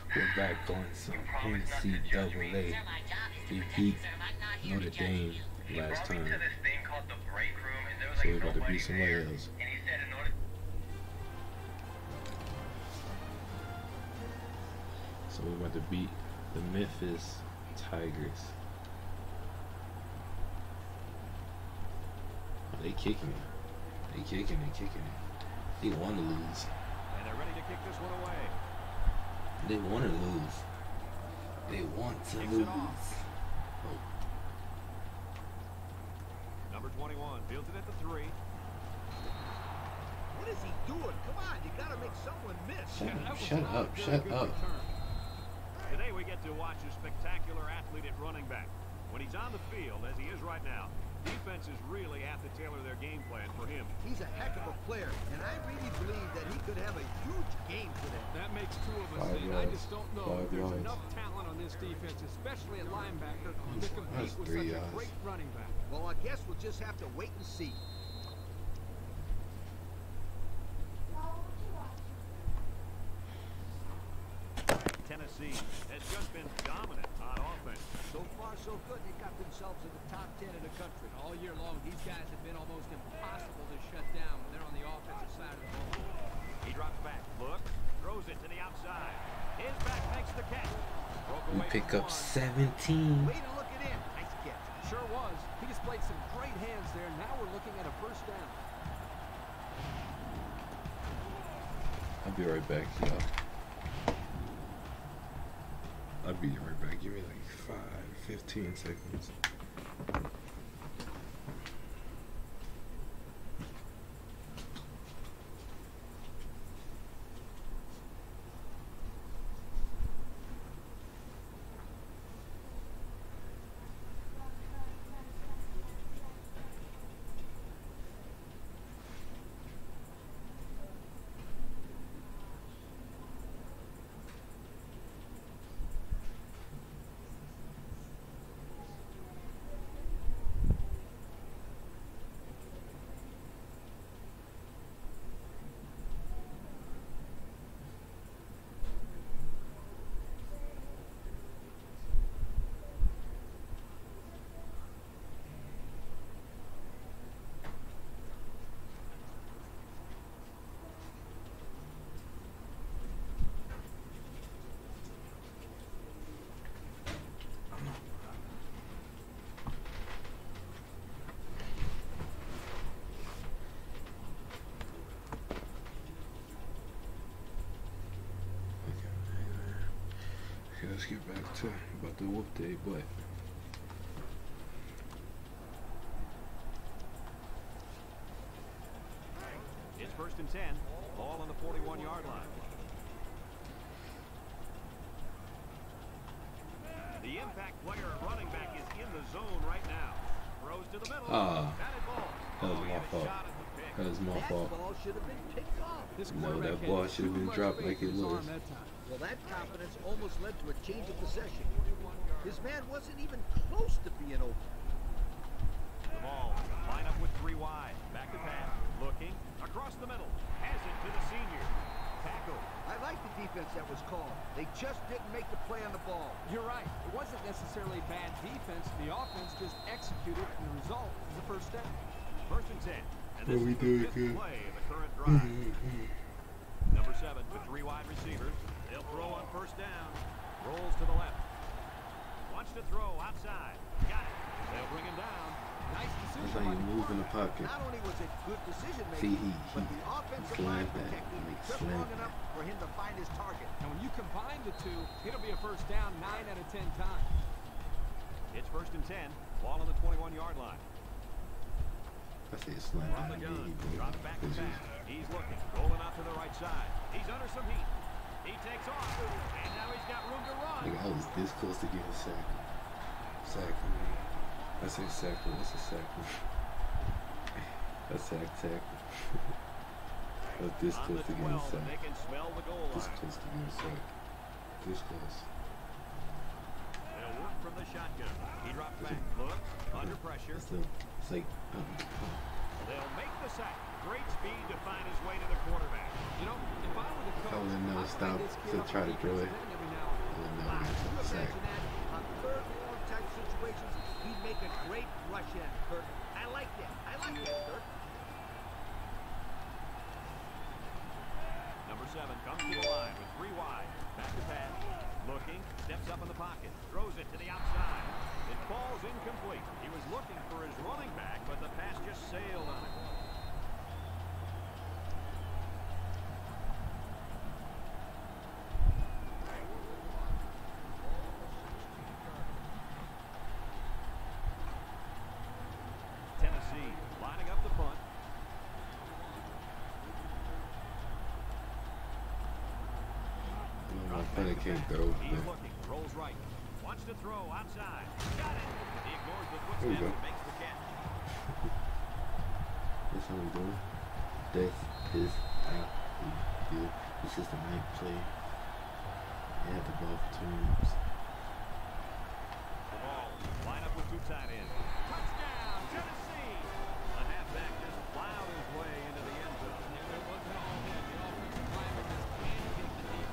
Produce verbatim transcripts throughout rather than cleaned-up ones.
We're back on some N C double A. We beat Notre Dame last time. So we're about to beat somebody else. So we're about to beat the Memphis Tigers. Oh, they kicking it. They kicking it, kicking it. They want to lose. And they're ready to kick this one away. They want to lose. They want to Kicks lose. Oh. Number twenty-one fields it at the three. What is he doing? Come on, you gotta make someone miss. Shut up, shut up, shut up. Today we get to watch a spectacular athlete at running back. When he's on the field, as he is right now, defenses really have to tailor their game plan for him. He's a heck of a player, and I really believe that he could have a huge game today. That makes two of us, Five and yards. I just don't know Five if there's yards. enough talent on this defense, especially at linebacker, to compete That's with three such yards. a great running back. Well, I guess we'll just have to wait and see. Tennessee has just been dominant on offense. So far, so good. They got themselves in the top ten in the country. All year long, these guys have been almost impossible to shut down when they're on the offensive side of the ball. He drops back, look, throws it to the outside. His back makes the catch. Broke We away pick from up one. seventeen. Way to look it in. Nice catch. Sure was. He displayed some great hands there. Now we're looking at a first down. I'll be right back, y'all. I'll be right back. Give me like five, fifteen seconds. Okay, let's get back to about to whoop their butt. It's first and ten. Ball on the forty-one yard line. The impact player at running back is in the zone right now. Throws to the middle. Ah, Batted ball. that was Oh, he my had a fault. shot at the pick. That was my That fault. ball should have been picked off. This No, quarterback that had ball should have too been much dropped faith like it in his was. arm that time. Well, that confidence almost led to a change of possession. His man wasn't even close to being open. The ball. Line up with three wide. Back to pass. Looking. Across the middle. Has it to the senior. Tackle. I like the defense that was called. They just didn't make the play on the ball. You're right. It wasn't necessarily bad defense. The offense just executed, and the result is a first down. First and ten. And Well, this we is the did fifth good. play of the current drive. Number seven with three wide receivers. They'll throw on first down. Rolls to the left. Wants to throw outside. Got it. They'll bring him down. Nice That's decision. how you by the move in the pocket. Not only was it good decision See, making, he, but he, the offensive he line slammed that. protected He just slammed long that. enough for him to find his target. And when you combine the two, it'll be a first down nine out of ten times. It's first and ten. Ball on the twenty-one yard line. I say slam. From the gun. Drops back to pass. He's looking. Rolling out to the right side. He's under some heat. He takes off. And now he's got room to run. Like, I was this close to getting sacked. Sack for me. I say sack for That's a sack for I sack tackle. I was this On close the to getting twelve, sacked. they can smell the goal This line. close to getting sacked. This close. They'll work from the shotgun. He drops back. Look. Under pressure. It's like, it's like, um, They'll make the sack. Great speed to find his way to the quarterback. You know, if I were the coach, I wouldn't know I'd stop play this kid to up try on to throw defensive it. end every now sack. imagine that? On third and long type situations, he'd make a great rush end, Kirk. I like that. I like that, Kirk. Number seven comes to the line with three wide. Back to pass. Looking. Steps up in the pocket. Throws it to the outside. It falls incomplete. He was looking for his running back, but the pass just sailed on it. Tennessee lining up the punt. I can't throw. He's looking, rolls right, wants to throw outside. Got it. He ignores the There you footstep go. and makes the catch. That's how we do it. This is how we do it. This is the night play. You have the ball for two minutes. The ball, line up with two tight ends. Touchdown, Tennessee! The halfback just plowed his way into the end zone. And there wasn't all that. The offensive lineman just pancaked the defense.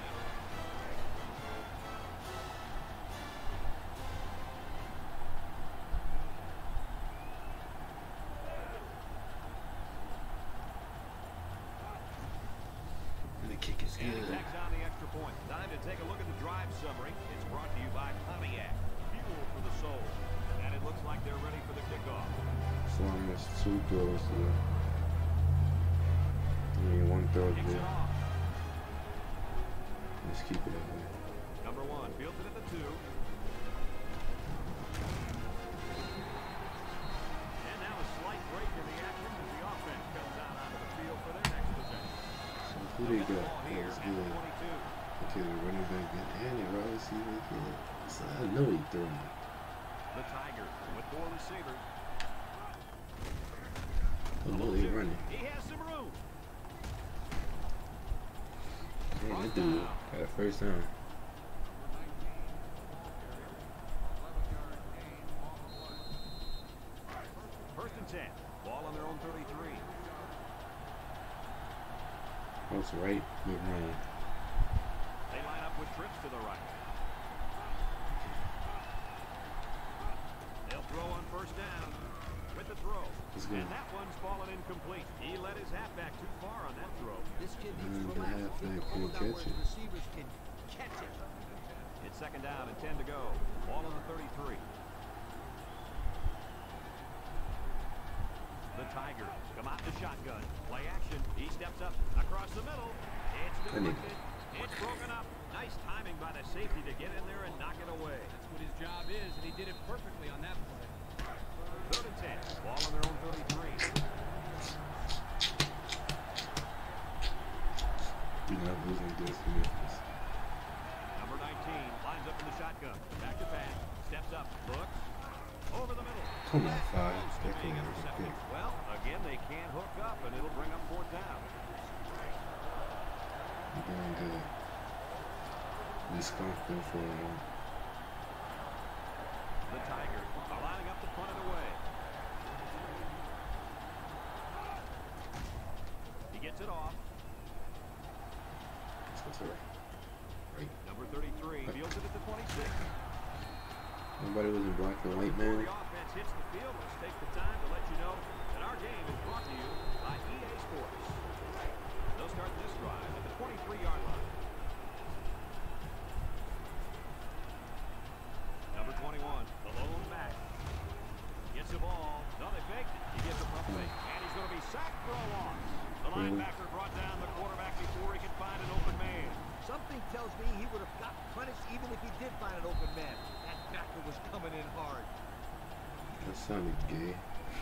And the kick is And he good. tacks on the extra point. Time to take a look at the drive summary. It's brought to you by Pontiac. Fuel for the soul. And it looks like they're ready for the kickoff. As long as two throws there. I mean, one throw Kicks it there. off. Let's keep it that way. Number one fields it at the two. And now a slight break in the action as the offense comes out onto the field for their next possession. So who they got? Ball here That's at the good. twenty-two. Okay, the running back good. And the wide receiver good. So I know he throwing. The Tigers with four receivers. I know they running. He has some room. Man, that dude got a first down. First and ten. Ball on their own thirty-three. That's right. Good run. They line up with trips to the right. They'll throw on first down with the throw. That's good. And that one's fallen incomplete. He let his halfback too far on that throw. This kid needs Mm, to the relax. Take halfback the ball couldn't down catch where it. the receivers can catch it. It's second down and ten to go. Ball on the thirty-three. The Tigers come out to shotgun. Play action. He steps up across the middle. It's deflected. It's broken up. Nice timing by the safety to get in there and knock it away. That's what his job is, and he did it perfectly on that play. Third and ten. Ball on their own thirty-three. You're not losing this to Memphis. Number nineteen lines up in the shotgun. Back to pass. Steps up. Looks. Over the middle. Come on, five. Close to That being corner was intercepted. good. Well, again, they can't hook up, and it'll bring up fourth down. You're doing good. This confident for a while. The Tigers are lining up to punt it away. He gets it off. Let's go to right. Right. Number thirty-three fields it at the twenty-six. Nobody wasn't blocking white Before man. the offense hits the field, let's take the time to let you know that our game is brought to you by E A Sports. They'll start this drive at the twenty-three-yard line. Number twenty-one, the lone back. Gets the ball. No, they faked it. He gets a pump fake. And he's going to be sacked for a loss. The linebacker brought down the quarterback before he could find an open man. Something tells me he would have got punished even if he did find an open man. That backer was coming in hard. That sounded gay.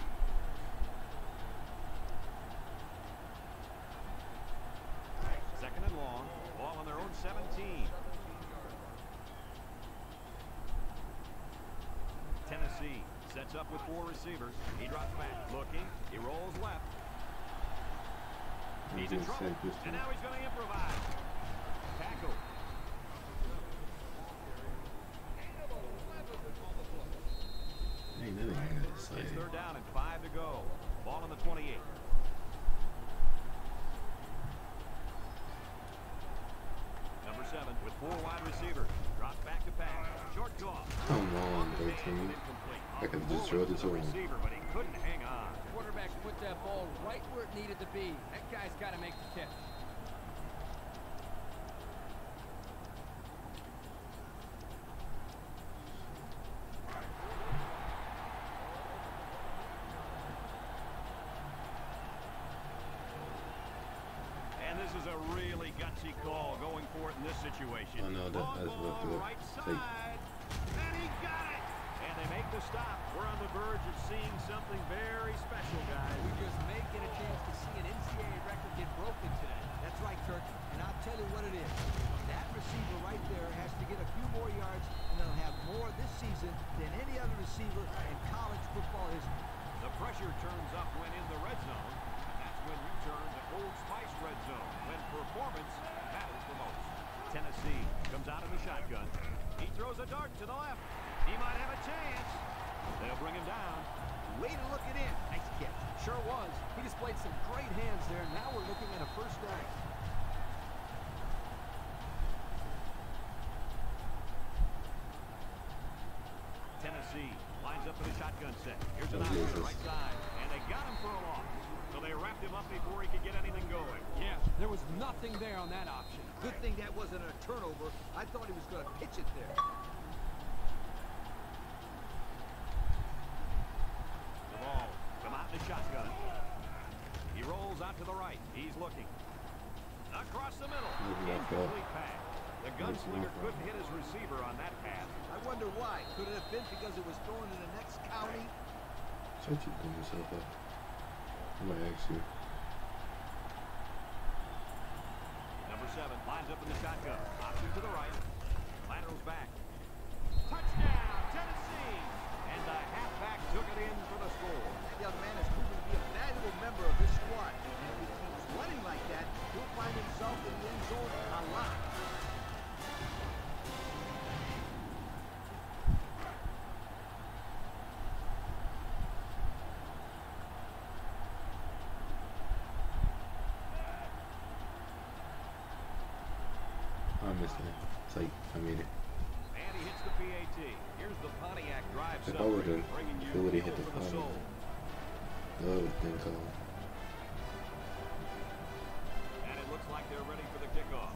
Second and long. Ball on their own seventeen. Tennessee sets up with four receivers. He drops back. Looking. He rolls left. He He's in just trouble. said this And one. now he's going to improvise. Tackle. Ain't nothing I gotta say. It's third down and five to go. Ball on the twenty-eight. Number seven with four wide receivers. Drops back to pass. Short toss. Come on, thirteen. I could just throw this over. Receiver, but he couldn't hang on. Quarterback put that ball right where it needed to be. That guy's got to make the catch. And this is a really gutsy call going for it in this situation. Oh no, that, Long that's what ball, the right take. side. And he got it. And they make the stop. We're on the verge of seeing something very special, guys. We just may get a chance to see an N C double A record get broken today. That's right, Turk. And I'll tell you what it is. That receiver right there has to get a few more yards, and they'll have more this season than any other receiver in college football history. The pressure turns up when in the red zone. And that's when you turn to Old Spice red zone, when performance matters the most. Tennessee comes out of the shotgun. He throws a dart to the left. He might have a chance. They'll bring him down. Way to look it in. Nice catch. Sure was. He displayed some great hands there. Now we're looking at a first down. Tennessee lines up in a shotgun set. Here's an Oh, option Jesus. right side. And they got him for a loss. So they wrapped him up before he could get anything going. Yeah, there was nothing there on that option. Good thing that wasn't a turnover. I thought he was going to pitch it there. The ball come out in the shotgun. He rolls out to the right. He's looking. Across the middle. Incomplete pass. The gunslinger couldn't hit his receiver on that pass. I wonder why. Could it have been because it was thrown in the next county? Shut you pull yourself up. I'm gonna ask you. Number seven lines up in the shotgun. Option to the right. Laterals back. Touchdown, Tennessee! And the halfback took it in for the score. That young man has proven to be a valuable member of this squad. And if he keeps running like that, he'll find himself in the end zone a lot. I missed that. It's like, I made it. And he hits the P A T. Here's the Pontiac drive If I summary, would've bringing you ability fuel hit the for the Pontiac. soul. That would have been called. And it looks like they're ready for the kickoff.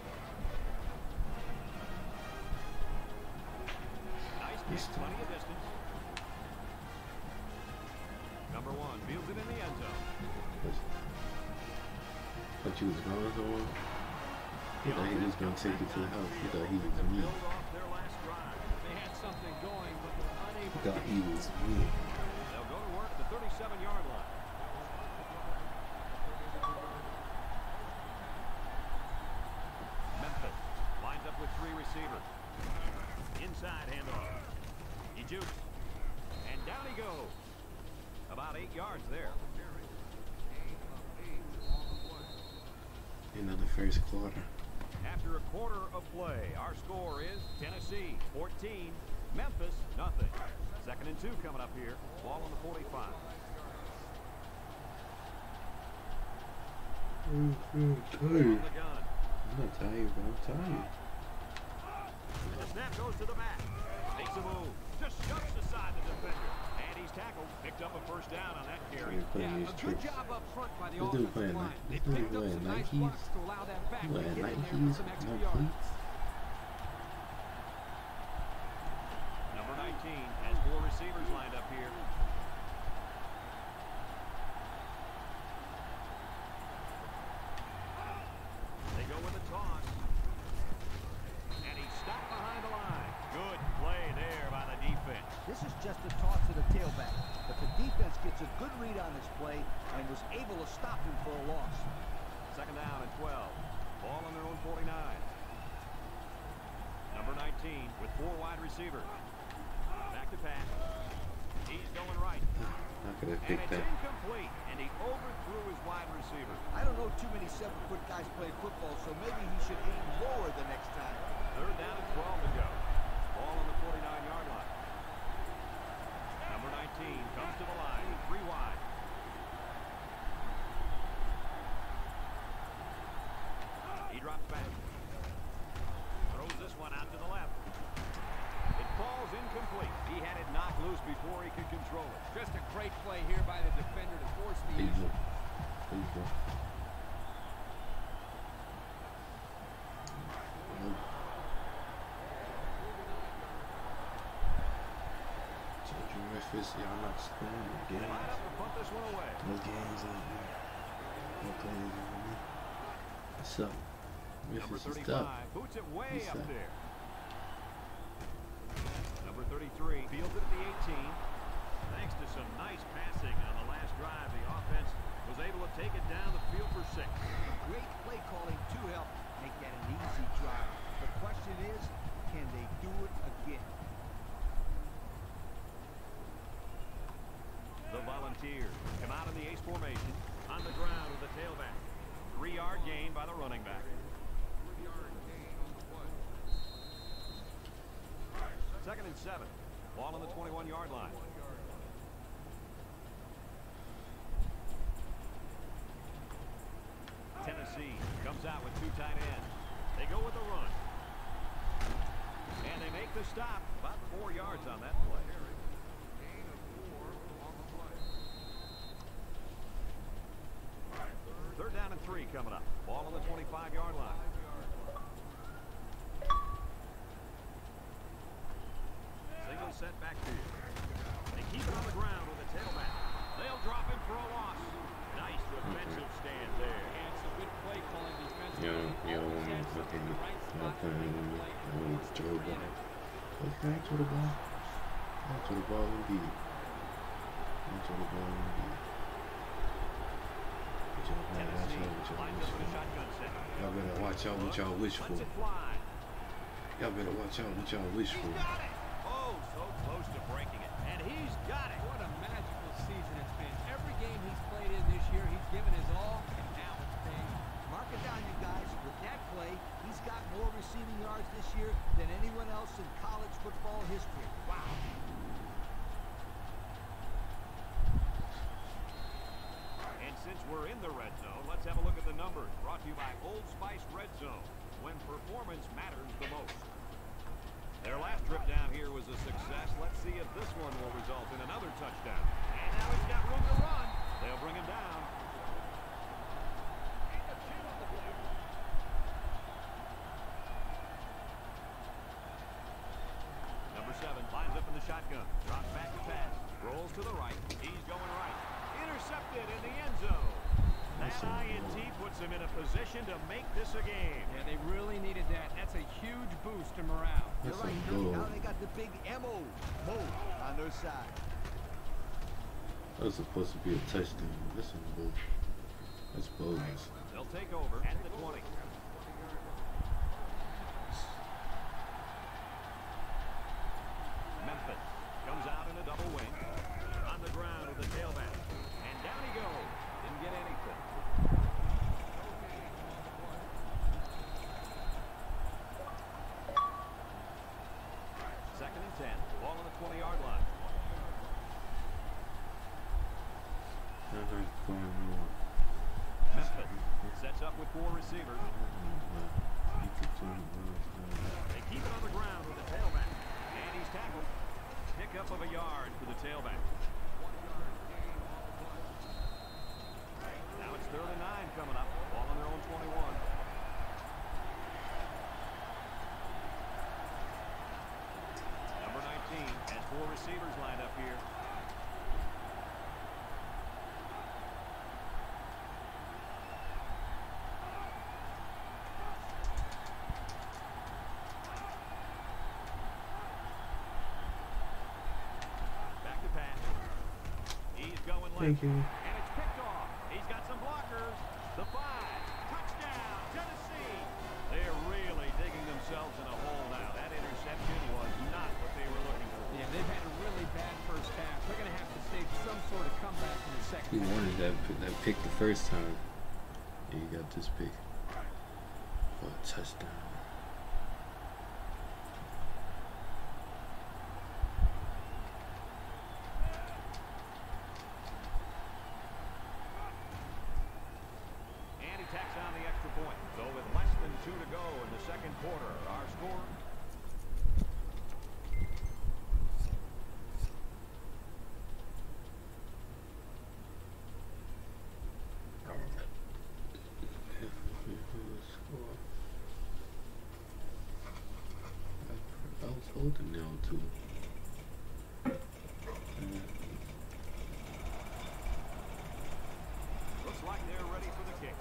Nice kick, Missed it. plenty of distance. Number one fields it in the end zone. Thought you was gone somewhere. He thought he was gonna take it to the house. He thought he was To me. build off their last drive. They had something going, but were unable He to thought he was me. They'll go to work at the thirty-seven yard line. Memphis lines up with three receivers. Inside handoff. He jukes. And down he goes. About eight yards there. In the first quarter. After a quarter of play, our score is Tennessee fourteen, Memphis nothing. Second and two coming up here. Ball on the forty-five. I'm On tired. the gun. I'm not tired, but I'm tired. And the snap goes to the back. Makes a move. Just shoves aside the defender. And he's tackled. Picked up a first down on that carry. We're playing Yeah, these a good tricks. job up front by the This dude offensive playing line. Ni- They this dude picked up wearing some nice Nikes. blocks to allow that back He to wearing get in there Nikes, for some extra no yards. cleats. Number nineteen has four receivers lined up here. They go with a toss. And he's stopped behind the line. Good play there by the defense. This is just a toss to the tailback. But the defense gets a good read on this play and was able to stop him for a loss. Second down and twelve. Ball on their own forty-nine. Number nineteen with four wide receivers. Back to pass. He's going right. I could have And picked it's that. incomplete. And he overthrew his wide receiver. I don't know too many seven-foot guys play football, so maybe he should aim lower the next time. Third down and twelve to go. Ball on the forty-nine yard line. Number nineteen comes to the line. Three wide. He drops back. loose before he could control it. Just a great play here by the defender to force the There you issue. go. There you go. Memphis, y'all not scoring no They games. line up to punt this one away. No games out there. No plays on me. What's up? Number Memphis is tough. thirty-five boots it way What's up that? there. Number thirty-three fields it at the eighteen. Thanks to some nice passing on the last drive, the offense was able to take it down the field for six. Great play calling to help make that an easy drive. The question is, can they do it again? The Volunteers come out in the ace formation on the ground with the tailback. Three-yard gain by the running back. Second and seven. Ball on the twenty-one-yard line. Tennessee comes out with two tight ends. They go with the run. And they make the stop. About four yards on that play. Third down and three coming up. Ball on the twenty-five-yard line. Single set backfield. They keep it on the ground with a tailback. They'll drop him for a loss. Nice defensive stand there. And some good play calling defensively. You don't, you don't want me to look at me. You don't put me with me. I want to throw the ball. Okay, throw the ball. I'll throw the ball indeed. I'll throw the ball indeed. Tennessee lines up in a shotgun set. Y'all better watch out what y'all wish for. Lets it fly. Y'all better watch out what y'all wish He's for. got it. Oh, so close to breaking it. And he's got it. What a magical season it's been. Every game he's played in this year, he's given his all, and now it's paying. Mark it down, you guys. With that play, he's got more receiving yards this year than anyone else in college football history. Wow. And since we're in the red zone, let's have a look at the numbers. Brought to you by Old Spice Red Zone, when performance matters the most. Their last trip down here was a success. Let's see if this one will result in another touchdown. And now he's got room to run. They'll bring him down. Number seven lines up in the shotgun. Drops back to pass. Rolls to the right. He's going right. Intercepted in the end zone. That I N T puts him in a position to make this a game. Yeah, they really needed that. That's a huge boost to morale. You're That's right, a Dirk. goal. Now they got the big M O mode on their side. That was supposed to be a touchdown. This is bull. That's bogus. They'll take over at the twenty. Memphis comes out in a double wing. On the ground with the tailback. And down he goes. Didn't get anything. Second and ten. Ball on the twenty-yard line. Uh-huh, going on. Memphis sets up with four receivers. They keep it on the ground with the tailback. And he's tackled. Pickup of a yard for the tailback. Now it's third and nine coming up. Ball on their own twenty-one. Number nineteen has four receivers lined up here. Back to pass. He's going left. Thank you. And it's picked off. He's got some blockers. The five. Touchdown, Tennessee. They're really digging themselves in a hole now. That interception was not what they were looking for. Yeah, they've had a really bad first half. They're going to have to stage some sort of comeback in the second He half. wanted that, that pick the first time. And he got this pick for a touchdown. And he tacks on the extra point. So with less than two to go in the second quarter, our score. holding now too. Looks like they're ready for the kick.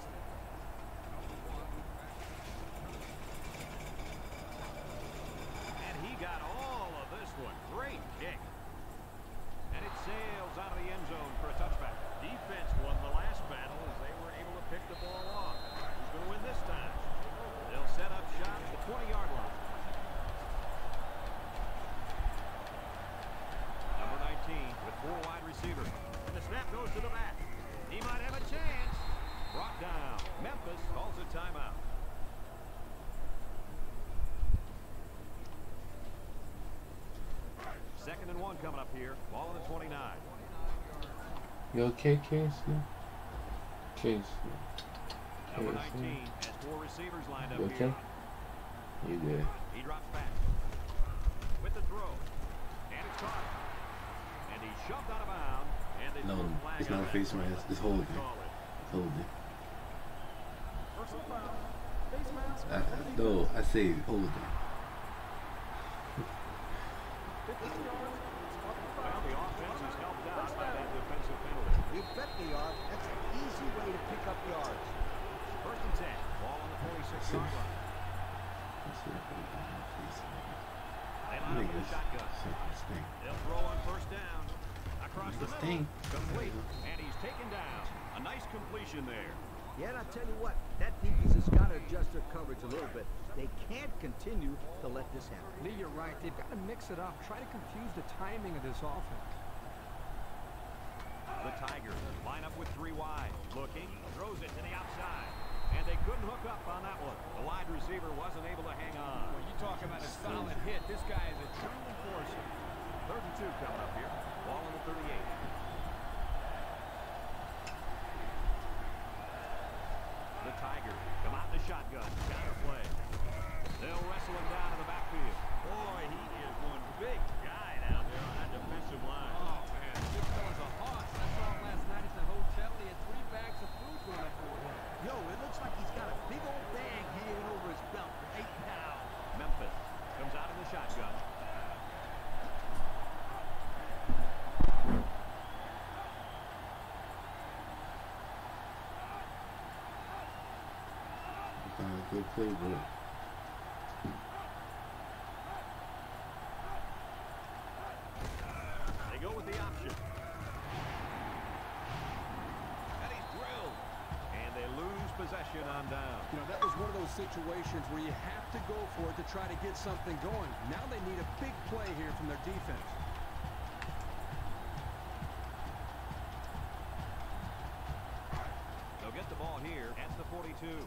And he got all of this one. Great kick. And it sails out of the end zone for a touchback. Defense won the last battle as they were able to pick the ball off. Who's going to win this time? They'll set up shop at the twenty-yard line. Number nineteen with four wide receivers. And the snap goes to the back. He might have a chance. Brought down. Memphis calls a timeout. Second and one coming up here. Ball on the twenty-nine. You okay, Casey? Casey. Number Casey. nineteen has four receivers lined up You okay? here. You good? He drops back. With the throw. And it's caught. And he's shoved out of bounds. And they No, throw a flag it's on not a that face play. mask. It's holding. Call it. Holding. Personal foul. Face mask. I, no, I say holding. fifteen yards. Well, the offense is helped out by that defensive penalty. You bet they are. That's an easy way to pick up yards. First and ten. Ball on the forty-six-yard line. That's it. They line up with a shotgun. Niggas stink. They'll throw on first down. Across the Niggas middle. stink. Complete. And he's taken down. A nice completion there. Yeah, and I tell you what, that defense has got to adjust their coverage a little bit. They can't continue to let this happen. Lee, you're right. They've got to mix it up. Try to confuse the timing of this offense. The Tigers line up with three wide. Looking, throws it to the outside. And they couldn't hook up on that one. The wide receiver wasn't able to hang on. Well, you talk about a solid hit. This guy is a true enforcer. Third and two coming up here. Ball on the thirty-eight. The Tigers come out in the shotgun. Counter play. They'll wrestle him down in the backfield. Boy, he is one big guy down there on that defensive line. Oh, man. This fella's a hoss. I saw him last night at the hotel. He had three bags of food going up over him. Yo, it looks like he's got a big old bag hanging over his belt for eight pounds. Memphis comes out in the shotgun. Uh, good playbook. They go with the option. And he's drilled. And they lose possession on down. You know, that was one of those situations where you have to go for it to try to get something going. Now they need a big play here from their defense. They'll get the ball here at the forty-two.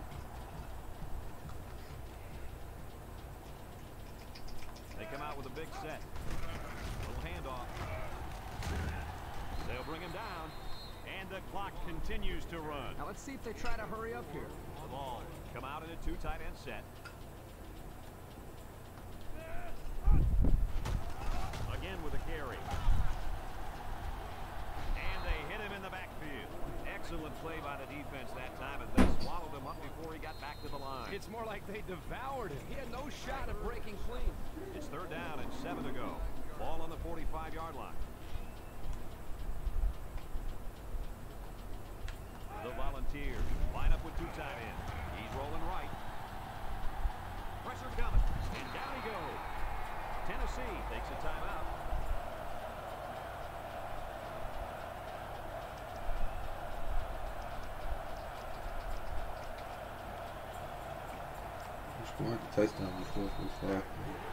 They come out with a big set. Little handoff. They'll bring him down. And the clock continues to run. Now let's see if they try to hurry up here. The ball come out in a two tight end set. Again with a carry. And they hit him in the backfield. Excellent play by the defense that time as they swallowed him up before he got back to the line. It's more like they devoured him. He had no shot at breaking clean. It's third down and seven to go. Ball on the forty-five-yard line. The Volunteers line up with two tight ends. He's rolling right. Pressure coming. And down he goes. Tennessee takes a timeout. He scored the touchdown before first half.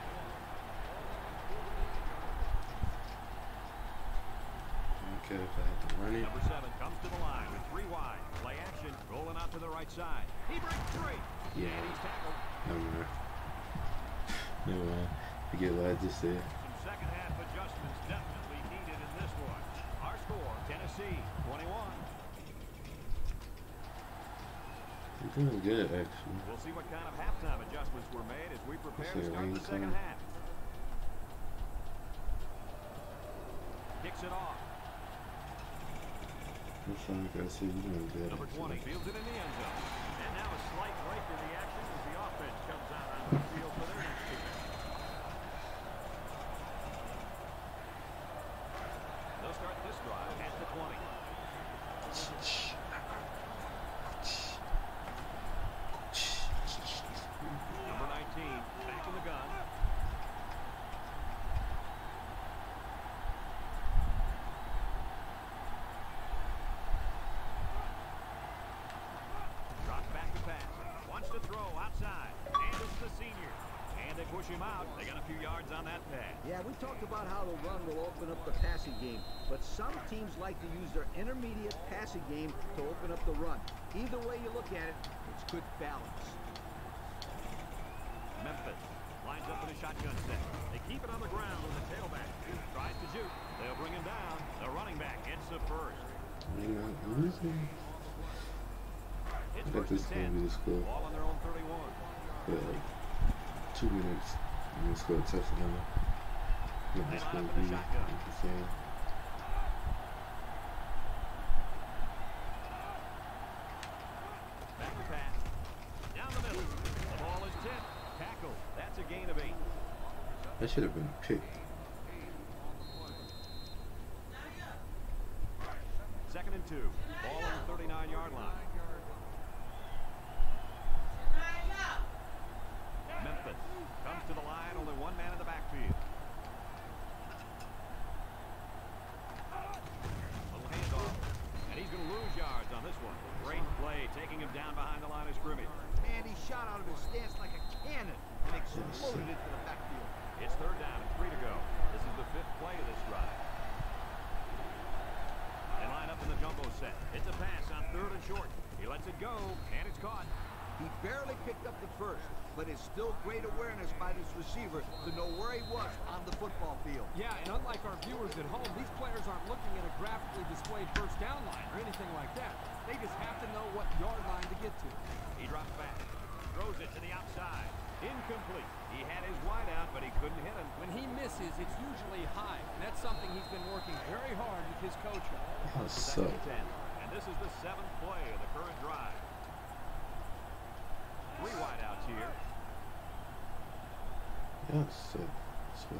Okay, if I had to run it. Number seven comes to the line with three wide. Play action. Rolling out to the right side. He breaks three. Yeah. And he's tackled. Never mind. Never mind. Forget what I just said. Some second half adjustments definitely needed in this one. Our score, Tennessee, twenty-one. You're doing good, actually. We'll see what kind of halftime adjustments were made as we prepare to Say start the rain second coming. half. Kicks it off. That's all I gotta say. You're doing good. Number twenty actually. fields it in the end zone. And now a slight break in the action as the offense comes out on the field for their next kick. outside. And it's the senior. And they push him out. They got a few yards on that pass. Yeah, we talked about how the run will open up the passing game, but some teams like to use their intermediate passing game to open up the run. Either way you look at it, it's good balance. Memphis lines up in a shotgun set. They keep it on the ground with the tailback. Tries to shoot. They'll bring him down. The running back gets the first. They're not losing. It's I bet first this and is going to ten. be the score. Ball on their own thirty-one. Yeah, like two minutes. And they score a touchdown. Yeah, They that's line going up to in be the shotgun. insane. Back to pass. Down the middle. The ball is tipped. Tackle. That's a gain of eight. That should have been a pick. Second and two. Ball on the thirty-nine yard line. Memphis comes to the line. Only one man in the backfield. Little handoff. And he's going to lose yards on this one. Great play, taking him down behind the line of scrimmage. Man, he shot out of his stance like a cannon and exploded into the backfield. It's third down and three to go. This is the fifth play of this drive. They line up in the jumbo set. It's a pass on third and short. He lets it go, and it's caught. He barely picked up the first, but it's still great awareness by this receiver to know where he was on the football field. Yeah, and unlike our viewers at home, these players aren't looking at a graphically displayed first down line or anything like that. They just have to know what yard line to get to. He drops back, throws it to the outside. Incomplete. He had his wide out, but he couldn't hit him. When he misses, it's usually high, and that's something he's been working very hard with his coach on. That Second sucked. and ten, and this is the seventh play of the current drive. Three wideouts here. That sucked. So,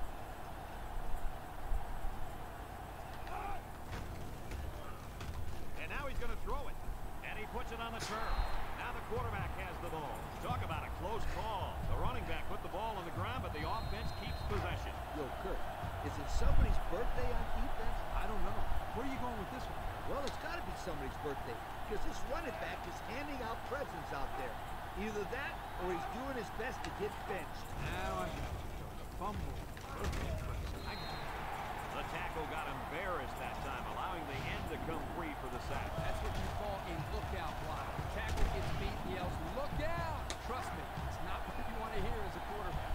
And now he's going to throw it. And he puts it on the turf. Now the quarterback has the ball. Talk about a close call. The running back put the ball on the ground, but the offense keeps possession. Yo, Kurt, is it somebody's birthday on defense? I don't know. Where are you going with this one? Well, it's got to be somebody's birthday because this running back is handing out presents out there. Either that or he's doing his best to get benched. Now I got you. Fumble. I got you. The tackle got embarrassed that time, allowing the end to come free for the sack. That's what you call a lookout block. The tackle gets beat, he yells, "Look out!" Trust me, it's not what you want to hear as a quarterback.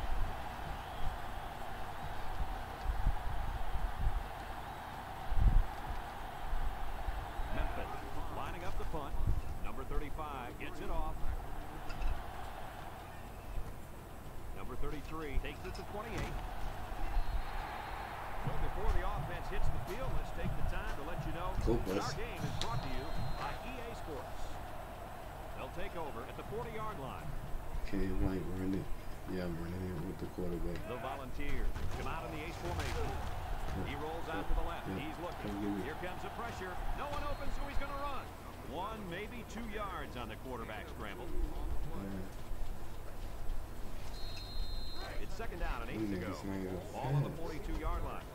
Memphis lining up the punt. Number thirty-five gets it off. Number thirty-three takes it to twenty-eight. So before the offense hits the field, let's take the time to let you know Go, that boys. our game is brought to you by E A Sports. They'll take over at the forty yard line. okay, Mike, run it. Yeah, I'm running it with the quarterback. The Volunteers come out in the ace formation. He rolls out to the left. Yeah. He's looking. Come get me. Here comes the pressure. No one open, so he's going to run. One, maybe two yards on the quarterback scramble. Uh, It's second down and eight Them to go. niggas not even Ball on the fast. forty-two yard line.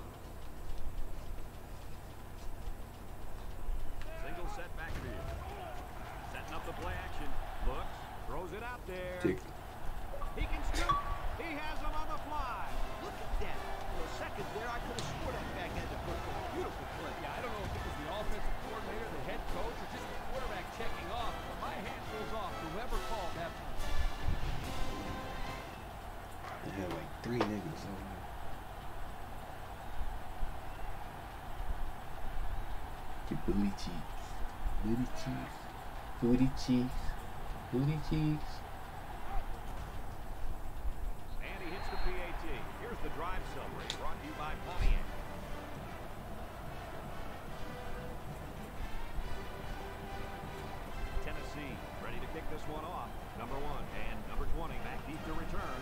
Single set backfield. Setting up the play action. Looks, throws it out there. Dick. He can shoot. He has him on the fly. Look at that. For a second there, I could have sworn that back had the football. Beautiful play. Yeah, I don't know if it was the offensive coordinator, the head coach, or just the quarterback checking off, but my hat goes off to whoever called that play. They had like three niggas over there. Get booty cheeks. Booty cheeks. Booty cheeks. Booty cheeks. And he hits the P A T. Here's the drive summary brought to you by Pontiac. Tennessee ready to kick this one off. Number one and number twenty back deep to return.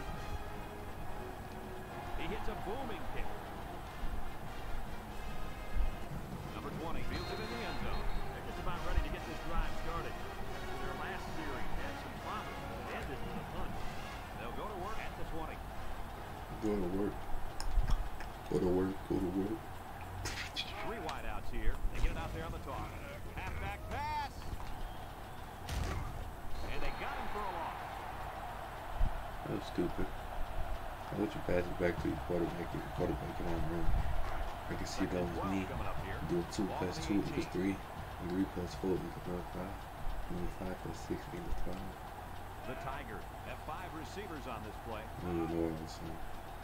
He hits a booming kick. Number twenty fields it in the end zone. They're just about ready to get this drive started. Their last series had some promise, but it ended with a punt. They'll go to work at the twenty. Go to work. Go to work. Go to work. Three wideouts here. They get it out there on the toss. Halfback pass. And they got him for a loss. That was stupid. I'll let you pass it back to your quarterback if your quarterback can on run. I can see that was me. Do a two plus two equals three. And three plus four equals five. And then five plus six equals twelve. The Tigers have five receivers on this play. I don't even know what I'm saying.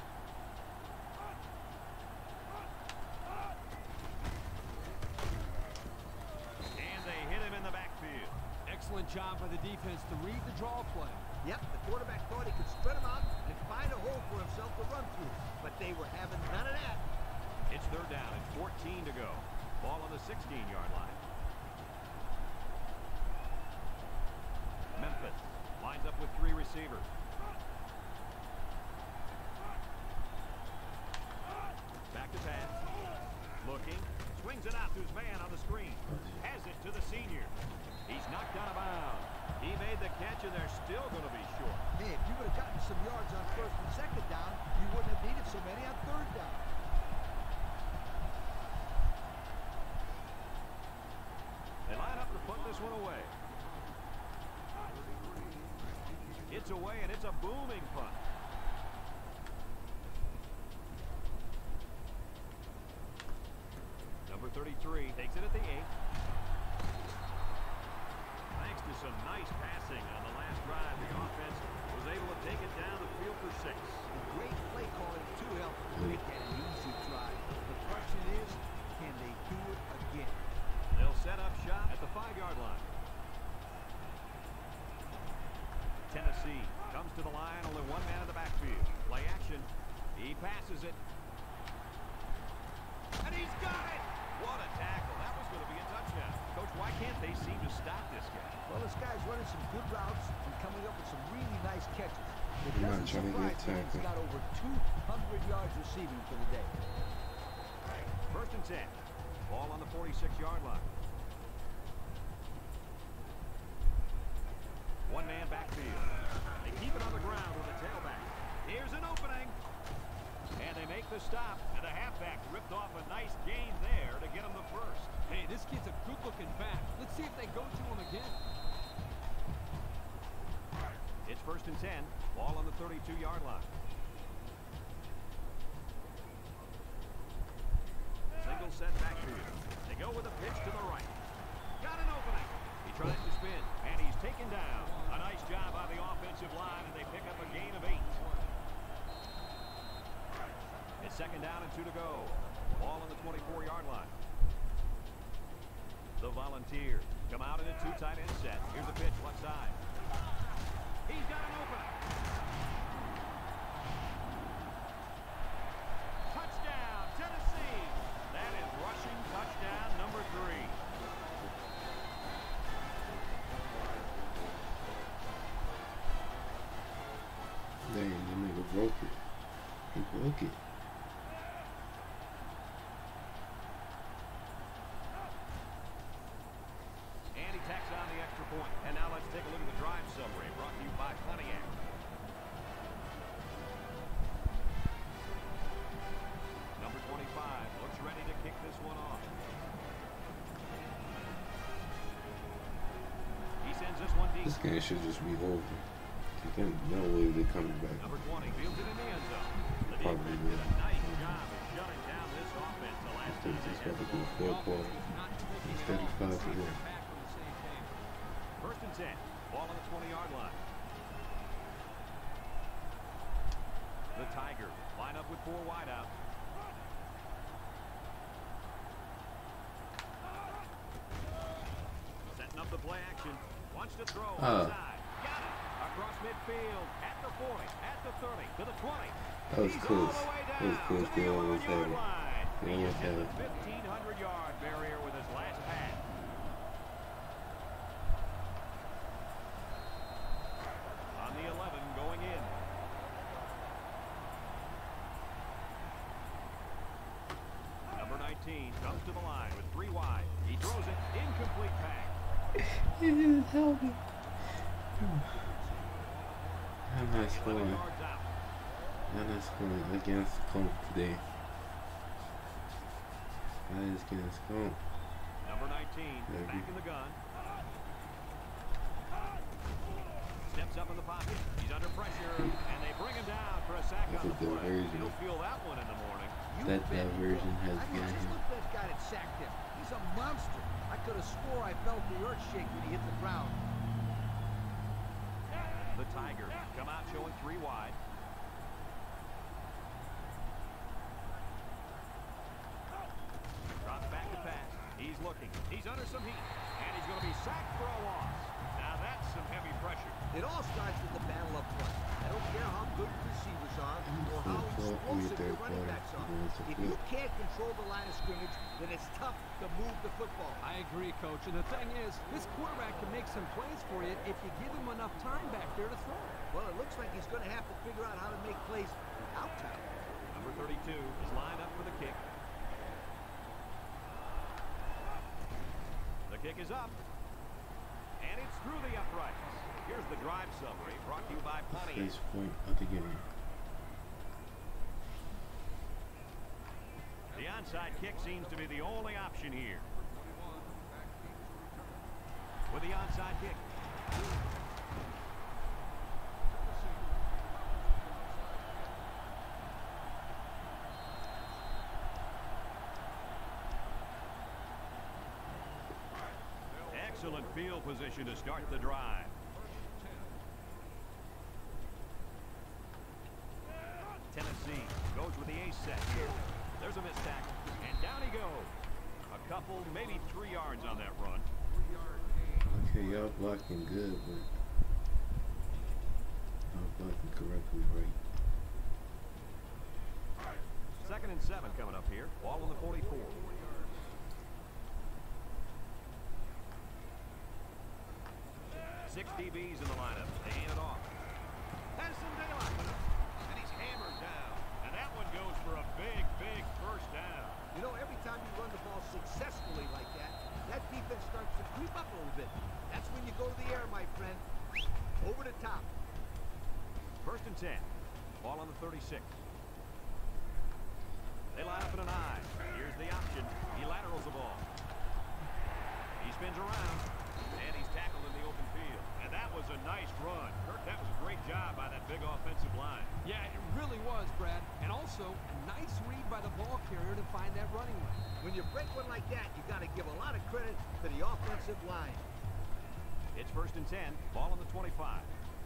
And they hit him in the backfield. Excellent job by the defense to read the draw play. Yep, the quarterback thought he could spread them out and find a hole for himself to run through. But they were having none of that. It's third down and fourteen to go. Ball on the sixteen-yard line. Memphis lines up with three receivers. Back to pass. Looking. Swings it out to his man on the screen. Has it to the senior. He's knocked out of bounds. He made the catch, and they're still going to be short. Hey, if you would have gotten some yards on first and second down, you wouldn't have needed so many on third down. They line up to put this one away. It's away, and it's a booming punt. Number thirty-three takes it at the eight. Thanks to some nice passing on the last drive, the offense was able to take it down the field for six. And great play calling to help make that an easy drive. The question is, can they do it again? They'll set up shop at the five-yard line. Tennessee comes to the line, only one man in the backfield. Play action. He passes it. And he's got it! What a tackle. That was going to be a touchdown. Coach, why can't they seem to stop this guy? Well, this guy's running some good routes and coming up with some really nice catches. It I'm not doesn't trying to get surprise me he's tackled. got over two hundred yards receiving for the day. First and ten. Ball on the forty-six-yard line. One man backfield. They keep it on the ground with the tailback. Here's an opening. And they make the stop. And the halfback ripped off a nice gain there to get him the first. Hey, this kid's a good-looking back. Let's see if they go to him again. It's first and ten. Ball on the thirty-two-yard line. Single set backfield. They go with a pitch to the right. Got an opening. He tries to spin, and he's taken down. A nice job on the offensive line, and they pick up a gain of eight. It's second down and two to go. Ball on the twenty-four-yard line. The Volunteers come out in a two tight end set. Here's a pitch left side. He's got an opening. Touchdown, Tennessee. That is rushing touchdown number three. Dang, that nigga broke it. He broke it. And he tacks on the extra point. And now let's take a look at the drive summary brought to you by Pontiac. Number twenty-five looks ready to kick this one off. He sends this one deep. This game should just be over. There's no way they're coming back. Number twenty fields it in the end zone. The Probably defense did a will. nice job of shutting down this offense the last They time just they got to had do the a four quarter. Instead of five to one. First and ten. Ball on the twenty-yard line. The Tigers line up with four wide out. Setting up the play action. Wants to throw Uh. inside. Got it. Across midfield. At the forty. At the thirty. To the twenty. That was He's close. all the way That was down close. to They the always have eleven-yard it. line. They He always just hit have the it. fifteen hundred yard barrier with his last pass. On the eleven going in. Number nineteen comes to the line with three wide. He throws it. Incomplete pass. He didn't help me. I'm not eleven scoring. yards out. I'm not scoring against Comp today. I just can't score. Number nineteen Maybe. back in the gun. Steps up in the pocket. He's under pressure, and the diversion. He'll feel that one in the morning. You That bet he diversion will. has I mean, gotten just him. look at that guy that sacked him. He's a monster. I could have swore I felt the earth shake when he hit the ground. The Tigers come out showing three wide. Drops back to pass. He's looking. He's under some heat. And he's going to be sacked for a loss. Now that's some heavy pressure. It all starts with the battle up front. I don't care how good the receivers are or how explosive your running backs are. If you can't control the line of scrimmage, then it's tough to move the football. I agree, Coach. And the thing is, this quarterback can make some plays for you if you give him enough time back there to throw. Well, it looks like he's going to have to figure out how to make plays without time. Number thirty-two is lined up for the kick. The kick is up. And it's through the uprights. Here's the drive summary brought to you by Pontiac. First point of the game. The onside kick seems to be the only option here. With the onside kick. Excellent field position to start the drive. Tennessee goes with the ace set here. There's a missed tackle. And down he goes. A couple, maybe three yards on that run. Okay, y'all blocking good, but y'all blocking correctly, right? Second and seven coming up here. Ball on the forty-four. Six D Bs in the lineup. They hand it off. Has some daylight. And he's hammered down. And that one goes for a big, big first down. You know, every time you run the ball successfully like that, that defense starts to creep up a little bit. That's when you go to the air, my friend. Over the top. First and ten. Ball on the thirty-six. They line up in an I. Here's the option. He laterals the ball. He spins around. And he's tackled in the open field. And that was a nice run. Kirk, that was a great job by that big offensive line. Yeah, it really was, Brad. And also, a nice read by the ball carrier to find that running lane. When you break one like that, you got to give a lot of credit to the offensive line. It's first and ten. Ball on the twenty-five.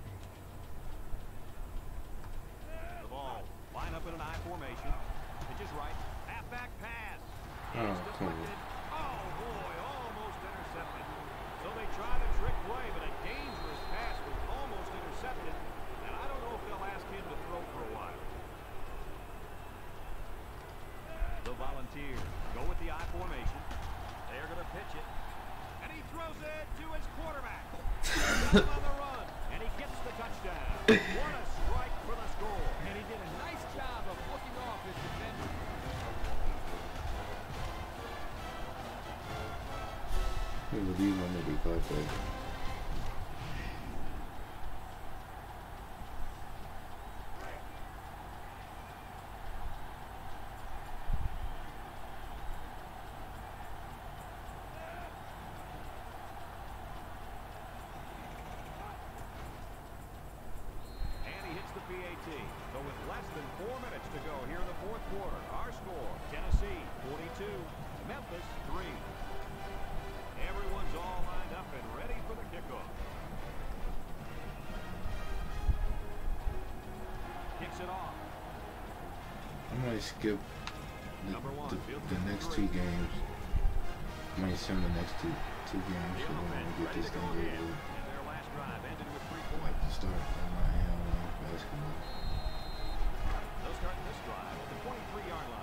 The ball. Line up in an I formation. Pitch is right. Halfback pass. Oh, It's come on. deflected. Oh, boy. Almost intercepted. So they try the trick play, but a dangerous pass was almost intercepted. And I don't know if they'll ask him to throw for a while. The Volunteers go with the I formation. They're going to pitch it. And he throws it to his quarterback. He's on the run. And he gets the touchdown. What a strike for the score. And he did a nice job of looking off his defender. I can't believe my nigga caught that. And he hits the P A T. So with less than four minutes to go here in the fourth quarter, our score, Tennessee forty-two, Memphis three. Everyone's all lined up and ready for the kickoff. Kicks it off. I might skip the, Number one, the, field the goal next three. two games. I might send the next two two games The so I want offense to get ready this to go thing over again. with. And their last drive ended with three Like points. to start on my hand on basketball. They'll start this drive at the twenty-three yard line.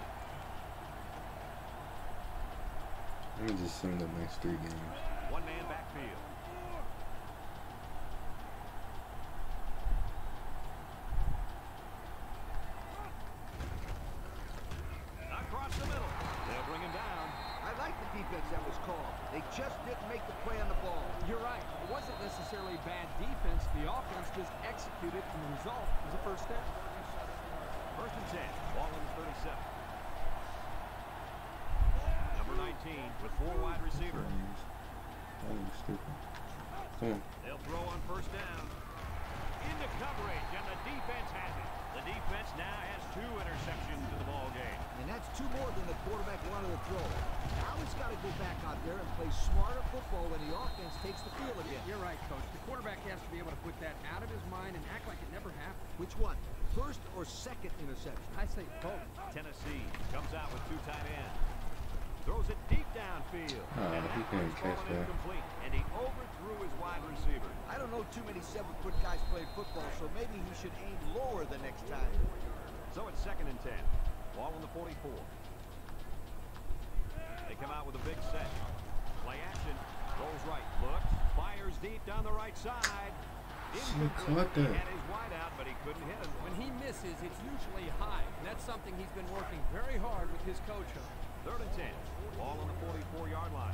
Let me just send the next three games. One man backfield. Across the middle. They'll bring him down. I like the defense that was called. They just didn't make the play on the ball. You're right. It wasn't necessarily bad defense. The offense just executed, and the result was a first down. First and ten. Ball on the thirty-seven. Number nineteen with four wide receivers. Oh, stupid. Come on. They'll throw on first down. Into coverage, and the defense has it. The defense now has two more than the quarterback wanted to throw. Now he's got to go back out there and play smarter football when the offense takes the field again. You're right, Coach. The quarterback has to be able to put that out of his mind and act like it never happened. Which one? First or second interception? I say both. Tennessee comes out with two tight ends. Throws it deep downfield. Oh, and he that couldn't one's catch fallen that. incomplete, and he overthrew his wide receiver. I don't know too many seven-foot guys play football, so maybe he should aim lower the next time. So it's second and ten. Ball on the forty-four. They come out with a big set. Play action. Rolls right. Looks. Fires deep down the right side. He caught He that. had his wide out, but he couldn't hit it. When he misses, it's usually high, and that's something he's been working very hard with his coach on. Third and ten. Ball on the forty-four-yard line.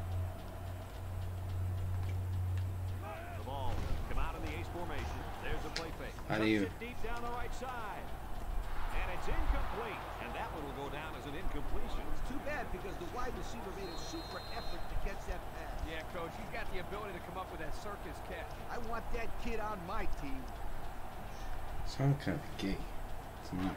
The ball come out in the ace formation. There's a play fake. How do Chucks you- it deep down the right side. And it's incomplete. And that one will go down as an incompletion. It's too bad because the wide receiver made a super effort to catch that pass. Yeah, Coach, he's got the ability to come up with that circus catch. I want that kid on my team. Sound kind of gay to me.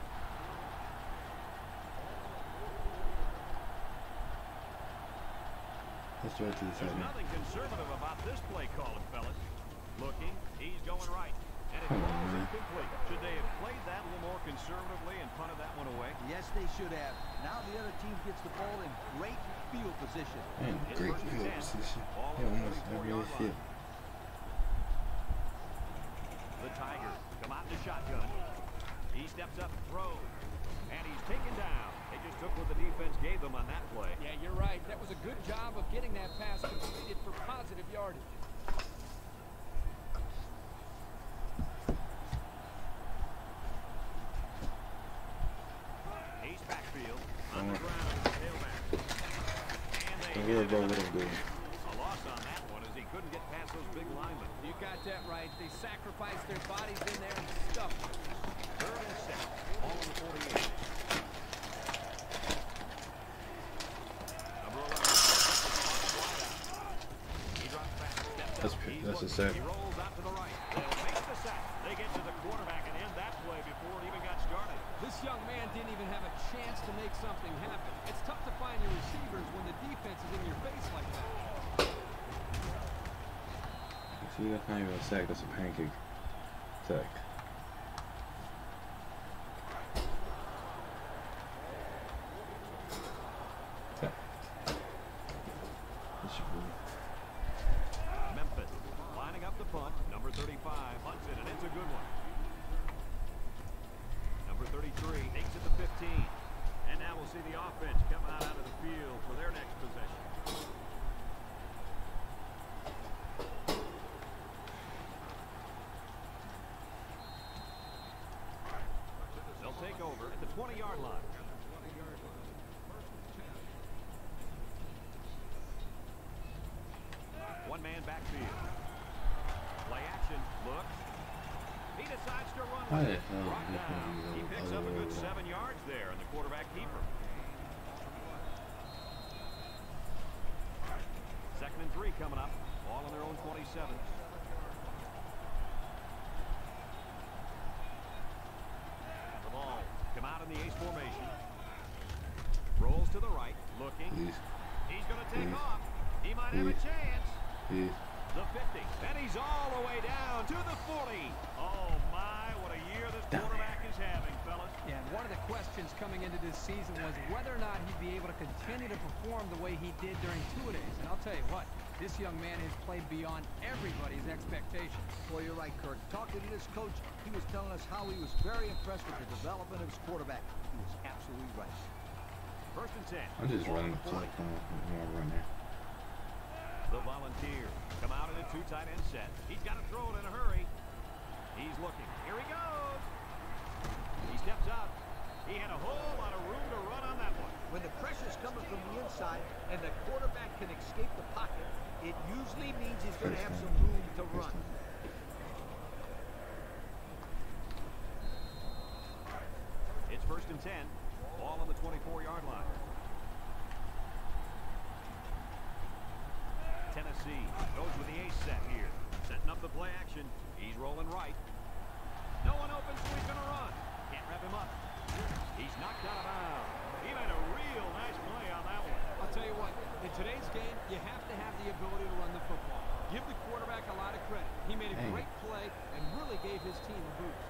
Let's throw it to the There's side. nothing conservative about this play calling, fellas. Looking, he's going right. And it Come on, falls man. incomplete. Should they have played that a little more conservatively and punted that one away? Yes, they should have. Now the other team gets the ball in great field position. Man, It's great first and field ten. position. Ball Yeah, on the almost every forty-four-yard shit. line. The Tigers come out in the shotgun. He steps up and throws. And he's taken down. They just took what the defense gave them on that play. Yeah, you're right. That was a good job of getting that pass completed for positive yardage. He's backfield on Oh. the ground with the tailback. And they Don't worry handed about it what I'm doing. a loss on that one as he couldn't get past those big linemen. You got that right. They sacrificed their bodies in there and stuffed it. Third and six. Ball on the forty-eight. Number eleven. He drops back, steps That's up. pretty- He's that's a looking. sack. He rolls out to the right. They'll make the sack. They get to the quarterback and end that play before it even got started. This young man didn't even have a chance to make something happen. It's tough to find your receivers when the defense is in your face like that. See, that's not even a sack, that's a pancake sack. Sack. That's your boy. Memphis lining up the punt. Number thirty-five punts it, and it's a good one. Number thirty-three takes it to fifteen. And now we'll see the offense come out out of the field for their next possession. They'll take over at the twenty-yard line. One man backfield. Play action. Looks. He decides to run Why with the it. hell Brought is this down. gonna be He the picks other up a way good around? seven yards there, and the quarterback keeper. Second and three coming up. All on their own twenty-seven. The ball come out in the ace formation. Rolls to the right. Looking. Please, He's going to take Please. off. He might have a Please. chance. please. The fifty. And he's all the way down to the forty. Oh, my, what a year this Damn it. quarterback is having, fellas. Yeah, and one of the questions coming into this season was whether or not he'd be able to continue to perform the way he did during two-a-days. And I'll tell you what, this young man has played beyond everybody's expectations. Well, you're right, Kirk. Talking to this coach, he was telling us how he was very impressed with the development of his quarterback. He was absolutely right. First and ten. I'm just Ball running on the the clock forty. on when I run there. The Volunteers come out in a two tight end set. He's got to throw it in a hurry. He's looking. Here he goes. He steps up. He had a whole lot of room to run on that one. When the pressure's coming from the inside and the quarterback can escape the pocket, it usually means he's going to have some room to run. It's first and ten. Ball on the twenty-four-yard line. Tennessee goes with the ace set here. Setting up the play action. He's rolling right. No one open, so he's going to run. Can't wrap him up. He's knocked out of bounds. He made a tell you what, in today's game, you have to have the ability to run the football. Give the quarterback a lot of credit. He made a Dang. great play and really gave his team a boost.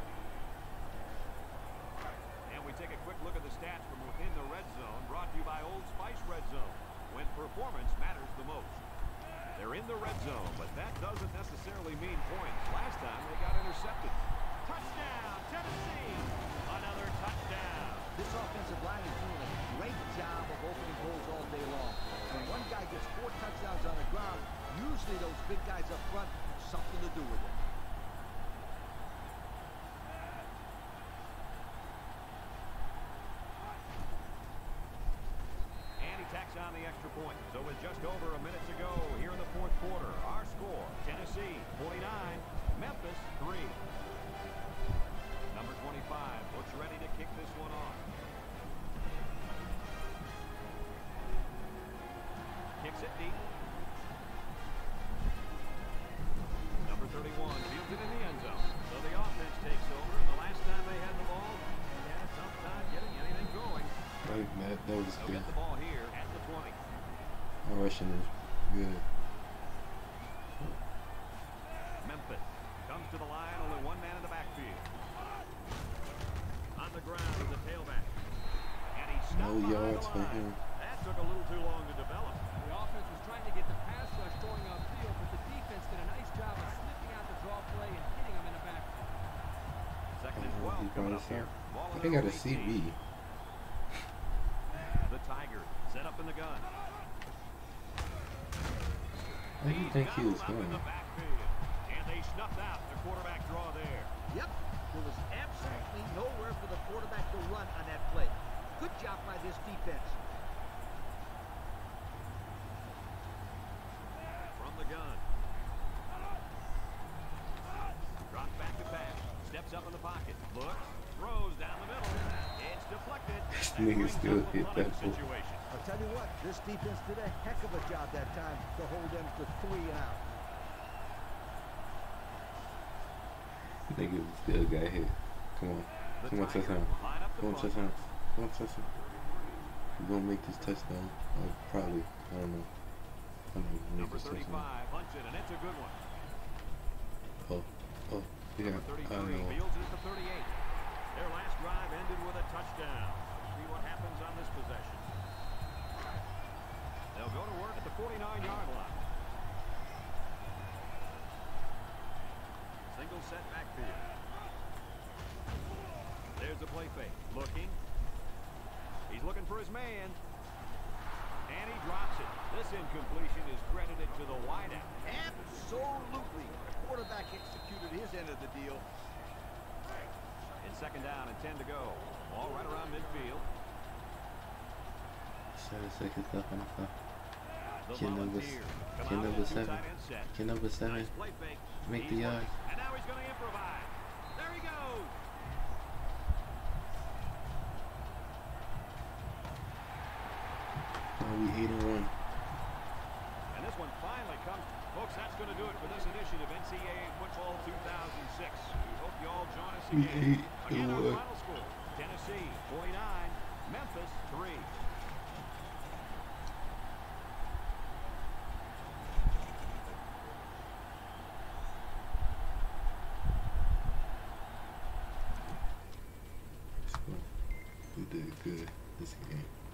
And we take a quick look at the stats from within the red zone, brought to you by Old Spice Red Zone, when performance matters the most. They're in the red zone, but that doesn't necessarily mean points. Last time they got intercepted. Touchdown, Tennessee! Another touchdown. This offensive line is doing a great job of opening holes all day long. When one guy gets four touchdowns on the ground, usually those big guys up front have something to do with it. And he tacks on the extra point. So with just over a minute to go here in the fourth quarter, our score, Tennessee forty-nine, Memphis three. Number twenty-five looks ready to kick this one off. Kicks it deep. Number thirty-one fields it in the end zone. So the offense takes over, and the last time they had the ball, they had a tough time getting anything going. Like that, that was They'll good. get the ball here at the twenty. My rushing is good. Memphis comes to the line, only one man in the backfield. On the ground is the tailback. And he No stopped behind yards the for line. him. That took a little too long to develop. The offense was trying to get the pass rush going upfield, but the defense did a nice job of sniffing out the draw play and hitting them in the backfield. Second and Oh, twelve he coming brought up us here. up. Ball in They their got own a C eighteen. B. The Tigers set up in the gun. I didn't think he was Gobbled up in going. the backfield. And they snuffed out the quarterback draw there. Yep, there was absolutely nowhere for the quarterback to run on that play. Good job by this defense. From the gun. Drops back to pass. Steps up in the pocket. Looks. Throws down the middle. It's deflected. This That nigga brings still up a hit punting that ball. situation. I'll tell you what, this defense did a heck of a job that time to hold them to three and out. I think it was still got hit. Come on. The Come on, Tigers touchdown. line up the Come on, punt. touchdown. Come on, touchdown. We're gonna make this touchdown. Uh, probably. I don't know. I'm gonna make Number this touchdown. thirty-five punts it, and it's a good one. Oh, oh, yeah. Number I thirty-three know. fields it at the thirty-eight. Their last drive ended with a touchdown. See what happens on this possession. They'll go to work at the forty-nine yard line. Single set backfield. There's the play fake. Looking. He's looking for his man. And he drops it. This incompletion is credited to the wideout. Absolutely. The quarterback executed his end of the deal. It's second down and ten to go. Ball right around midfield. Seven seconds left on the clock. The Kid number, Volunteers come kid out number with a two seven. tight end set. Kid number seven. Nice play fake. Make He's the yard. looking, and now he's going to improvise. There he goes. Oh, we eight and one. And this one finally comes. Folks, that's going to do it for this edition of N C double A Football two thousand six. We hope you all join us We again. eight Again, and our one. final score, Tennessee forty-nine, Memphis three. We did good this game.